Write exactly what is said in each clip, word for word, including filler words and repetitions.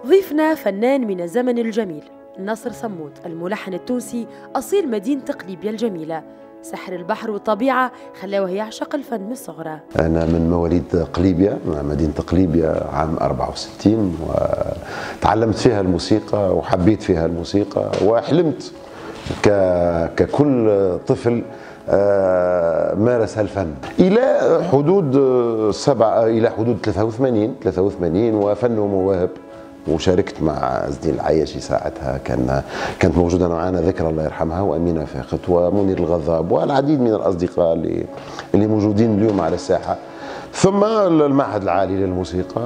ضيفنا فنان من الزمن الجميل ناصر صمود، الملحن التونسي أصيل مدينة قليبية الجميلة. سحر البحر والطبيعة خلاه يعشق الفن من صغره. أنا من مواليد قليبية، مدينة قليبية عام أربعة وستين، وتعلمت فيها الموسيقى وحبيت فيها الموسيقى، وحلمت ككل طفل مارس الفن إلى حدود سبعة إلى حدود ثلاثة وثمانين ثلاثة وثمانين وفن ومواهب، وشاركت مع زدين العياشي ساعتها، كان كانت موجوده معنا ذكرى الله يرحمها، وامينه فاقت ومنير الغضاب والعديد من الاصدقاء اللي اللي موجودين اليوم على الساحه. ثم المعهد العالي للموسيقى،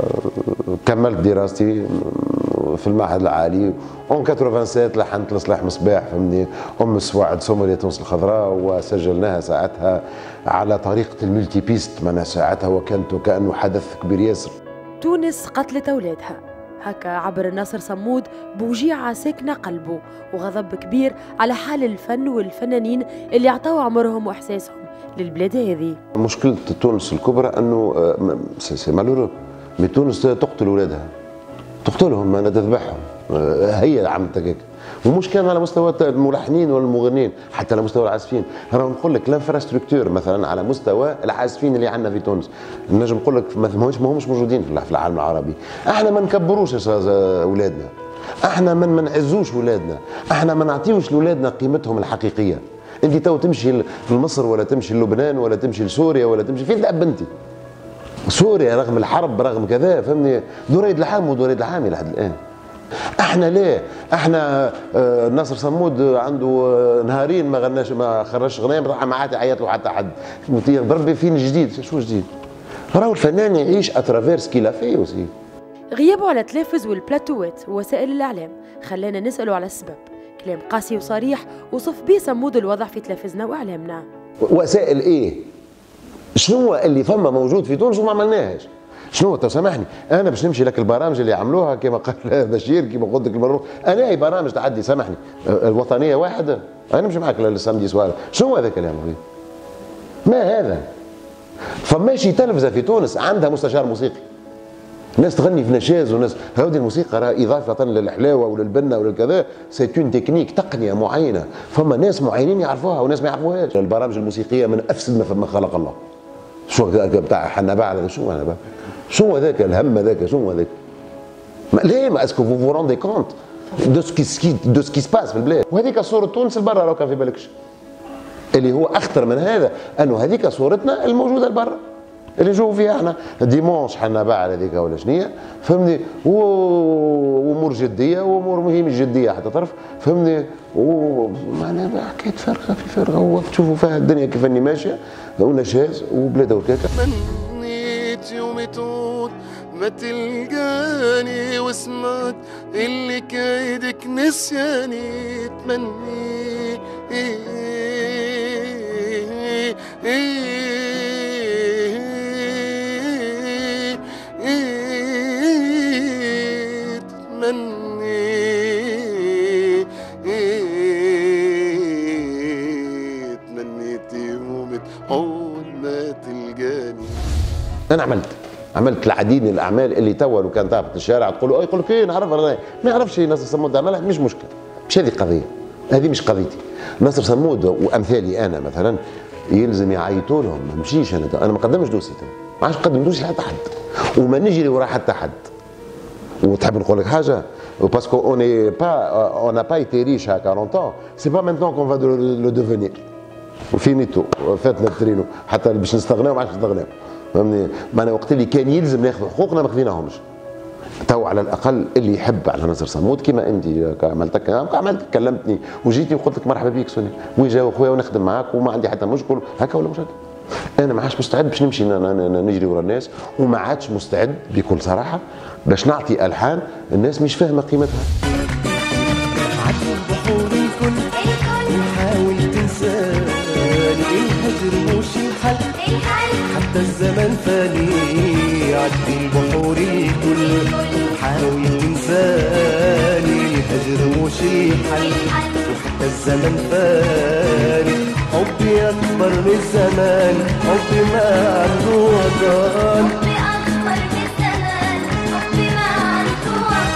وكملت دراستي في المعهد العالي. اون سبعة وثمانين لحنت لصلاح مصباح فهمني ام السواعد سومرية تونس الخضراء، وسجلناها ساعتها على طريقه الملتي بيست، معناها ساعتها وكانت كانه حدث كبير ياسر. تونس قتلت اولادها، هكا عبر ناصر صمود بوجيعة ساكنة قلبه وغضب كبير على حال الفن والفنانين اللي عطاوا عمرهم وإحساسهم للبلاد هذه. مشكلة تونس الكبرى أنه سي مالورو، مي تونس تقتل أولادها، تقتلهم، أنا تذبحهم، هي عملت هكاك. ومش كان على مستوى الملحنين والمغنين، حتى على مستوى العازفين. انا نقول لك الانفراستركتور مثلا على مستوى العازفين اللي عندنا في تونس، نجم نقول لك ما همش موجودين في العالم العربي. احنا ما نكبروش اولادنا، احنا ما نعزوش اولادنا، احنا ما نعطيوش لاولادنا قيمتهم الحقيقيه. انت تو تمشي لمصر ولا تمشي للبنان ولا تمشي لسوريا ولا تمشي فين تلعب بنتي؟ سوريا رغم الحرب رغم كذا فهمني دريد العام ودريد العامي لحد الان. احنا ليه؟ احنا آه ناصر صمود عنده آه نهارين ما غناش ما خرجش غنايه، ما عاد يعيط له حتى حد. بربي فين جديد؟ شو جديد؟ راهو الفنان يعيش اترافيرس كيلا في وسي. غيابه على التلفز والبلاتوات ووسائل الاعلام خلانا نساله على السبب. كلام قاسي وصريح وصف به صمود الوضع في تلفزنا واعلامنا. وسائل ايه؟ شنو اللي فما موجود في تونس وما عملناهش؟ شنو تو سامحني، انا باش نمشي لك البرامج اللي عملوها كما قال بشير كما قلت لك المره، انا اي برامج تعدي سامحني الوطنيه واحده، انا نمشي معك للسامدي سوار، شنو هذا الكلام؟ ما هذا؟ فماشي تلفزه في تونس عندها مستشار موسيقي، ناس تغني في نشاز وناس، هذه الموسيقى راه اضافه للحلاوه وللبنه وللكذا، سي اون تكنيك تقنيه معينه، فما ناس معينين يعرفوها وناس ما يعرفوهاش. البرامج الموسيقيه من افسد ما فما خلق الله. شو بتاع حنباع هذا؟ شو حنباع؟ شو هذاك الهم هذاك؟ شو هذاك؟ ليه ما اسكو فو فو روندي كونت دو سكي دو سكي سباس في البلاد؟ وهذيك صورة تونس لبرا لو كان في بالكش. اللي هو اخطر من هذا انه هذيك صورتنا الموجوده لبرا اللي نشوفوا فيها احنا ديمونش حنا باع هذيك ولا شنيا فهمني، وامور جديه وامور مهمه جديه حتى طرف فهمني، ومعناها حكايه فارغه في فارغه، وتشوفوا فيها الدنيا كيف اني ماشيه ونشاز وبلاد وكاكا. تمنيت يوم تموت ما تلقاني، وسمعت اللي كايدك نسياني، تمنيت انا عملت عملت العديد من الاعمال اللي توا لو كان تهبط الشارع تقول له يقول لك ايه نعرف ما يعرفش ناصر صمود عملها، مش مشكله، مش هذه قضيه، هذه مش قضيتي. ناصر صمود وامثالي انا مثلا يلزم يعيطوا لهم، ما نمشيش انا انا ما قدمش دوسي، ما عادش نقدم دوسي حتى حد، وما نجري ورا حتى حد. وتحب نقول لك حاجه، باسكو اون اي با اون n'a pas été riche à quarante ans, c'est pas maintenant qu'on va le devenir. وفينيتو فاتنا الترينو حتى باش نستغناو ما عادش نستغناو فهمني. معناها وقت اللي كان يلزم ناخذ حقوقنا ما خذيناهمش. تو على الاقل اللي يحب على ناصر صمود كيما انت عملتك عملت كلمتني وجيتي وقلت لك مرحبا بك سوني وين جاو خويا ونخدم معاك وما عندي حتى مشكل هكا ولا مش هكا. انا ما عادش مستعد باش نمشي نجري ورا الناس، وما عادش مستعد بكل صراحه باش نعطي الحان الناس مش فاهمه قيمتها. عدوا البحور الكل وحاول تنساني، الهجر مش الحل حتى الزمن فاني. عدي البحور الكل وحاول تنساني، الهجر مش الحل وحتى الزمن فاني. حبي أكبر من الزمان، حبي ما عنده وطن، حبي أكبر من الزمان، حبي ما عنده وطن.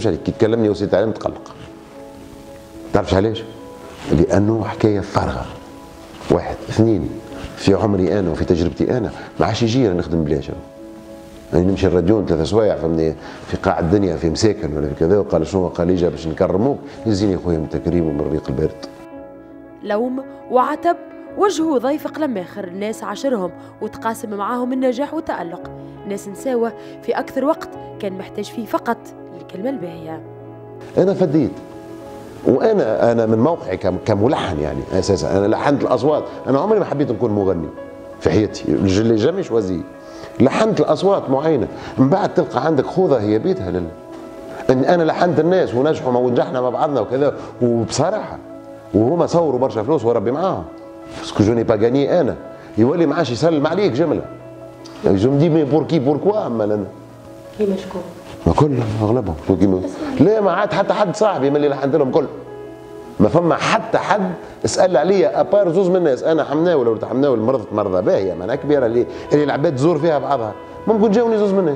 نكذبش عليك، كي تكلمني وسيط اعلام تقلق. تعرفش علاش؟ لانه حكايه فارغه. واحد، اثنين، في عمري انا وفي تجربتي انا ما عادش يجي نخدم بلاش. يعني نمشي الراديون ثلاثة سوايع فهمني في قاع الدنيا في مساكن ولا في كذا، وقال شنو قال لي جا باش نكرموك، يزيني خويا من تكريم ومن الريق البارد. لوم وعتب وجهه ضيف قلماخر، الناس عاشرهم وتقاسم معاهم النجاح والتألق، ناس نساوه في أكثر وقت كان محتاج فيه فقط الكلمة الباهية. أنا فديت، وأنا أنا من موقعي كملحن يعني أساسا أنا لحنت الأصوات، أنا عمري ما حبيت نكون مغني في حياتي، اللي جامي شوازي لحنت الأصوات معينة، من بعد تلقى عندك خوذة هي بيتها لله. إن أنا لحنت الناس ونجحوا ونجحنا مع بعضنا وكذا، وبصراحة وهما صوروا برشا فلوس وربي معاهم. باسكو جو ني با غاني انا، يولي ما عادش يسلم عليك جمله. جو مدي مي بور كي بور كوا اما انا كيما شكون؟ ما كلهم اغلبهم كيما لا ما عاد حتى حد صاحبي من اللي لحنت لهم كل ما فما حتى حد اسال عليا ابار زوز من الناس. انا حمناول ولا حمناول مرضت مرضى باهيه معناها كبيره اللي اللي العباد تزور فيها بعضها، ممكن جاوني زوز من الناس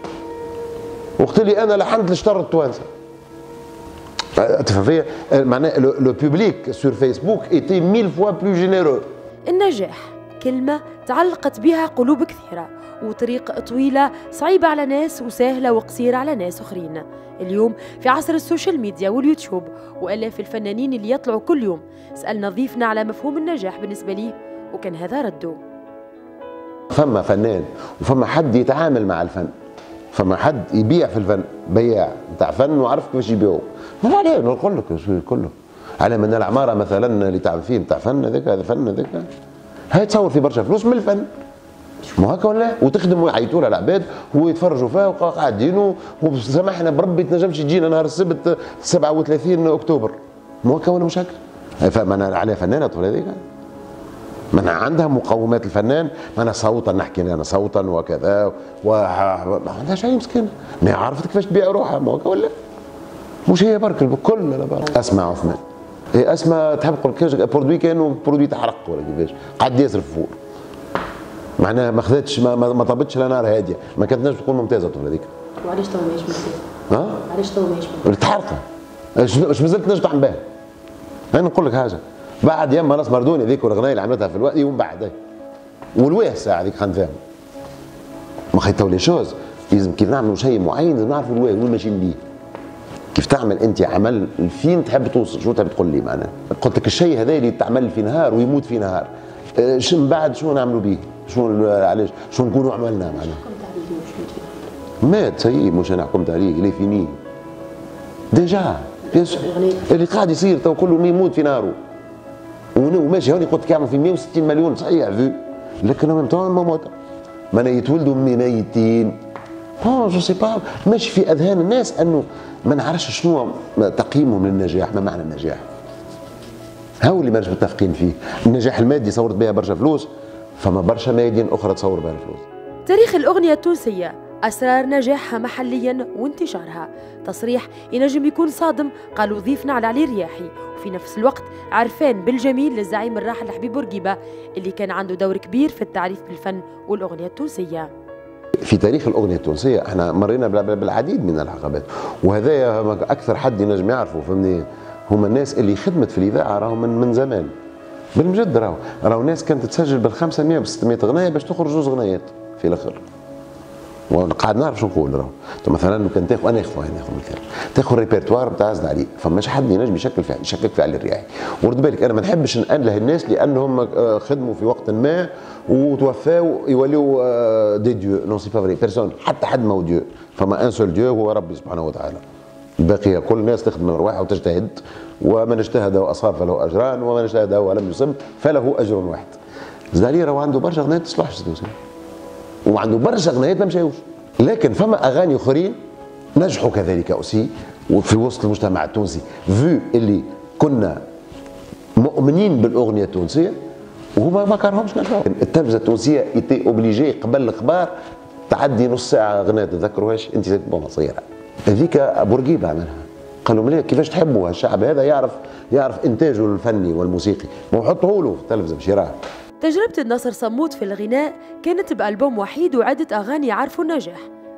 وقت اللي انا لحنت لشطر التوانسه. تفهم فيا معناها لو بوبليك سور فيسبوك ايتي ميل فوا بلو جينيرو. النجاح كلمة تعلقت بها قلوب كثيرة، وطريق طويلة صعيبة على ناس وسهلة وقصيرة على ناس أخرين. اليوم في عصر السوشيال ميديا واليوتيوب وآلاف الفنانين اللي يطلعوا كل يوم، سألنا ضيفنا على مفهوم النجاح بالنسبة ليه، وكان هذا رده. فما فنان وفما حد يتعامل مع الفن، فما حد يبيع في الفن، بياع نتاع فن وعرف كيفاش يبيعوا. ما عليه نقول لك كله على من العماره مثلا اللي تعمل فيه نتاع فن هذاك، هذا فن هذاك، هاي تصور في برشا فلوس من الفن. مو هكا ولا؟ وتخدم ويعيطوا لها العباد ويتفرجوا فيها وقاعدين، وسامحنا بربي تنجمش تجينا نهار السبت سبعة وثلاثين اكتوبر. مو هكا ولا مش هكا؟ فمانا عليها فنانه طول هذيك، مانا عندها مقومات الفنان، مانا صوتا نحكي انا صوتا وكذا و ما عندها شيء مسكينه، ما عرفت كيفاش تبيع روحها. مو هكا ولا؟ مش هي برك الكل لا برك. اسمع عثمان، هي اسمع تحب تقول برودوي كانوا برودوي تحرق ولا كيفاش؟ قعد ياسر في الفور. معناها ما خذتش ما, ما طابتش لا نار هاديه، ما كانت نجم تكون ممتازه طول هذيك. وعلاش تو ماهيش ممتازه؟ ها؟ علاش تو ماهيش ممتازه؟ تحرقها. اش مازلت نجم تعمل بها. انا نقول لك حاجه، بعد يما راس مردوني ذيك والغنايه اللي عملتها في الوقت ومن بعد والواه الساعه هذيك خلينا نفهم. ما خي تو لي شوز لازم كيف نعملوا شيء معين لازم نعرفوا الواه وين ماشيين بيه. كيف تعمل انت عمل فين تحب توصل، شو تحب تقول لي معناها؟ قلت لك الشيء هذا اللي تعمل في نهار ويموت في نهار، اش من بعد شو نعملوا به؟ شو علاش؟ شو نكونوا عملنا معناها؟ مات سي مش انا حكمت عليه اللي فيني ديجا اللي قاعد يصير تو كله يموت في ناره وماشي. هوني قلت لك يعمل في مئة وستين مليون صحيح فيو، لكن هم تو ما موت مانا يتولدوا ميتين. اه جو سي با ماشي في اذهان الناس انه ما نعرفش شنو تقييمهم للنجاح، ما معنى النجاح؟ هاو اللي ماناش متفقين فيه. النجاح المادي صورت بها برشا فلوس، فما برشا ميادين اخرى تصور بها الفلوس. تاريخ الاغنيه التونسيه، اسرار نجاحها محليا وانتشارها، تصريح ينجم يكون صادم قالوا ضيفنا على علي الرياحي، وفي نفس الوقت عرفان بالجميل للزعيم الراحل حبيب بورقيبه اللي كان عنده دور كبير في التعريف بالفن والاغنيه التونسيه. في تاريخ الاغنيه التونسيه احنا مرينا بالعديد من العقبات، وهذا اكثر حد ينجم يعرفوا فهمني، هما الناس اللي خدمت في الاذاعه راهو من من زمان بالمجد. راهو راهو ناس كانت تسجل بال خمسمئة وب ستمئة اغنيه باش تخرج زوز اغنيات في الاخر. وقاعد نعرف شو نقول راهو مثلا لو كان تاخذ انا ناخذ انا ناخذ مثال تاخذ الريبرتوار بتاع زد علي، فماش حد ينجم يشكل في يشكك في علي الرياحي. ورد بالك انا ما نحبش نأله الناس لانهم خدموا في وقت ما وتوفاو يوليوا دي ديو، نو سي با فري بيرسون، حتى حد ما هو ديو، فما ان سول ديو هو ربي سبحانه وتعالى. الباقيه كل الناس تخدم من ارواحها وتجتهد، ومن اجتهد واصاب فله اجران، ومن اجتهد ولم يصب فله اجر واحد. زد علي راهو عنده برشا اغنيات تصلحش وعنده برشا اغنيات ما مشاوش، لكن فما اغاني اخرين نجحوا كذلك اوسي وفي وسط المجتمع التونسي، فيو اللي كنا مؤمنين بالاغنيه التونسيه وهما ما كانهمش نجحوا. التلفزه التونسيه ايتي اوبليجي قبل الاخبار تعدي نص ساعه اغنيه تذكروهاش انت بون صغيره. هذيك بورقيبه عملها، قالوا مليح كيفاش تحبوا الشعب هذا يعرف يعرف انتاجه الفني والموسيقي، ما حطوه له في التلفزه باش يراه. تجربة الناصر صمود في الغناء كانت بألبوم وحيد وعدة أغاني عرفوا النجاح.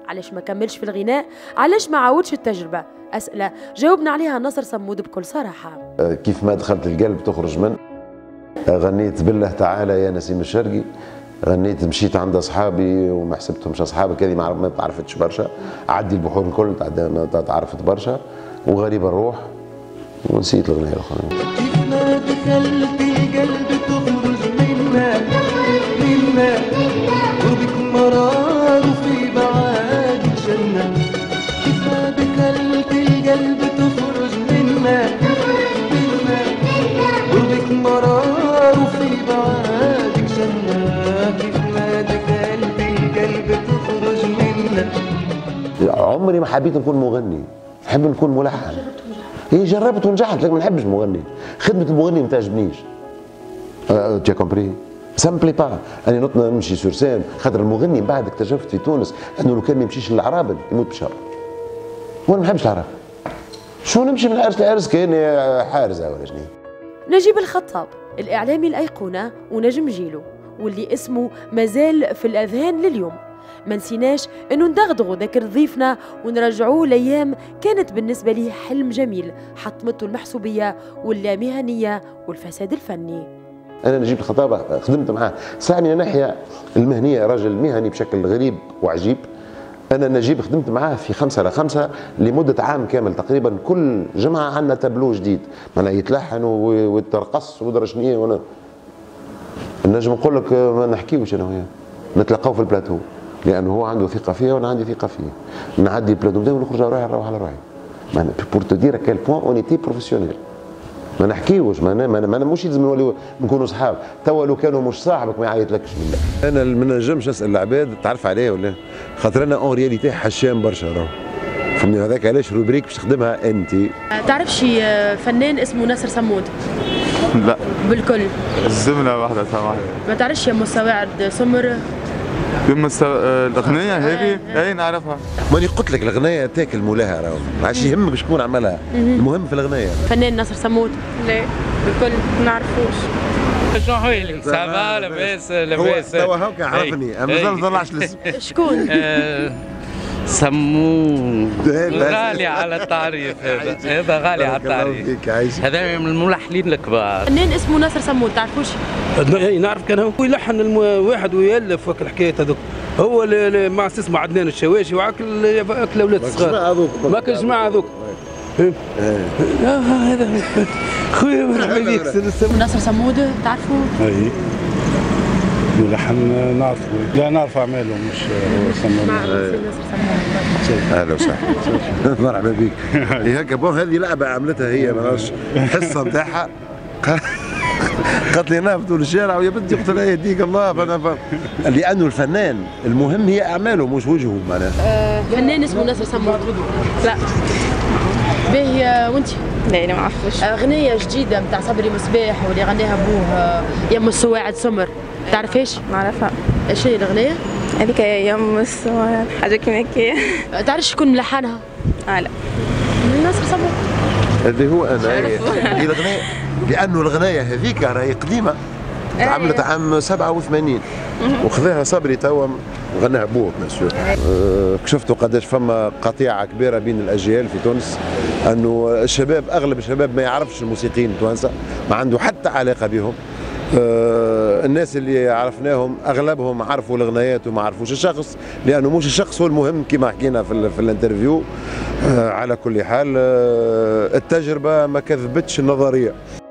علاش ما كملش في الغناء؟ علاش ما عاودش التجربة؟ أسئلة جاوبنا عليها ناصر صمود بكل صراحة. كيف ما دخلت القلب تخرج من، غنيت بالله تعالى يا نسيم الشرقي، غنيت مشيت عند اصحابي وما حسبتهمش اصحابك، هذه ما تعرفتش برشا، عدي البحور الكل ما تعرفت برشا، وغريب الروح، ونسيت الاغنيه الاخرى. كيف ما دخلت القلب تخرج منا منا وبك مرار في بعاد جنة. كيف ما دخلت القلب تخرج منا منا وبك مرار في بعاد جنة. كيف ما دخلت القلب تخرج منا. عمري ما حبيت نكون مغني، نحب نكون ملحن. هي جربت ونجحت، لكن ما نحبش مغني، خدمة المغني ما تعجبنيش. تي كومبري؟ سا مبلي با، أنا نط نمشي سور سين، خاطر المغني من بعد اكتشفت في تونس أنه لو كان ما يمشيش للعرابل يموت بشر. وأنا ما نحبش العرب. شو نمشي من العرس لعرس كأني حارزة ولا شنو؟ نجيب الخطاب، الإعلامي الأيقونة ونجم جيله، واللي اسمه مازال في الأذهان لليوم. ما نسيناش انه ندغدغوا ذاكر ضيفنا ونرجعوه لايام كانت بالنسبه ليه حلم جميل حطمته المحسوبيه واللامهنيه والفساد الفني. انا نجيب الخطابه خدمت معاه، ساعة من الناحيه المهنيه راجل مهني بشكل غريب وعجيب. انا نجيب خدمت معاه في خمسة على خمسة لمده عام كامل تقريبا، كل جمعه عندنا تابلو جديد، معناها يتلحن ويترقص ودرا شنيا. وانا نجم نقول لك ما نحكيوش انا وياه، نتلاقاو في البلاتو لانه هو عنده ثقه فيا وانا عندي ثقه فيه. نعدي البلاتو نتاعو ونخرج على روحي نروح على روحي. بور تو دير كال بوان اون ايتي بروفيسيونيل. ما نحكيوش، ما انا ما مش لازم نوليو نكونوا صحاب، توا لو كانوا مش صاحبك ما يعيطلكش بالله. انا ما نجمش نسال العباد تعرف عليه ولا، خاطر انا اون رياليتي حشام برشا راهو. فهمني هذاك علاش روبريك باش تخدمها انت. تعرف شي فنان اسمه ناصر صمود؟ لا بالكل. الزمنة واحدة سامحني. ما تعرفش يا سواعد سمر؟ بمس الاغنيه هذه اي نعرفها. ماني قلت لك الاغنيه تاكل مولاها راهو، ما عادش يهمك شكون عملها، المهم في الاغنيه. فنان ناصر صمود؟ لا بالكل ما نعرفوش. شنو حوالي؟ سافا لاباس لاباس. هو توا هاكا عرفني، مازال ما طلعش الاسم. شكون؟ سموه غالي على التعريف، هذا هذا غالي على التعريف، هذا من الملحنين الكبار. فنان اسمه ناصر صمود تعرفوش؟ اي نعرف، كان هو يلحن واحد ويالف وك الحكايه هذوك، هو اللي مع اسمه عدنان الشواشي وعكل اكل اولاد الصغار. ما كان جماعه هذوك. هذا خويا مرحبا بك. ناصر صمود تعرفوا؟ اي ملحن نعرفه، لا نعرف اعماله مش صمود. اهلا وسهلا مرحبا بك. هكا بون هذه لعبه عملتها هي، ما نعرفش الحصه نتاعها قالت لي نهبطوا للشارع ويا بنتي قلت لها يهديك الله. فانا لانه الفنان المهم هي اعماله مش وجهه معناها. آه فنان اسمه ناصر صمود؟ لا. باهي وانت؟ لا انا ما اعرفش. اغنيه جديده نتاع صبري مصباح واللي غناها بوه يم السواعد سمر، تعرفيش؟ نعرفها. ايش هي الاغنيه؟ هذيك يم السواعد حاجه كيما هكايا. تعرف شكون ملحنها؟ اه لا ناصر صمود. اللي هو انا هي الاغنيه، لانه الاغنيه هذيك راهي قديمه، عملت عام سبعة وثمانين وخذاها صبري توا وغناها بوه بيان. أه شفتوا قداش فما قطيعه كبيره بين الاجيال في تونس، انه الشباب اغلب الشباب ما يعرفش الموسيقيين التوانسه، ما عنده حتى علاقه بهم. أه الناس اللي عرفناهم اغلبهم عرفوا الاغنيات وما عرفوش الشخص، لانه مش الشخص هو المهم كما حكينا في, في الانترفيو. أه على كل حال أه التجربه ما كذبتش النظريه.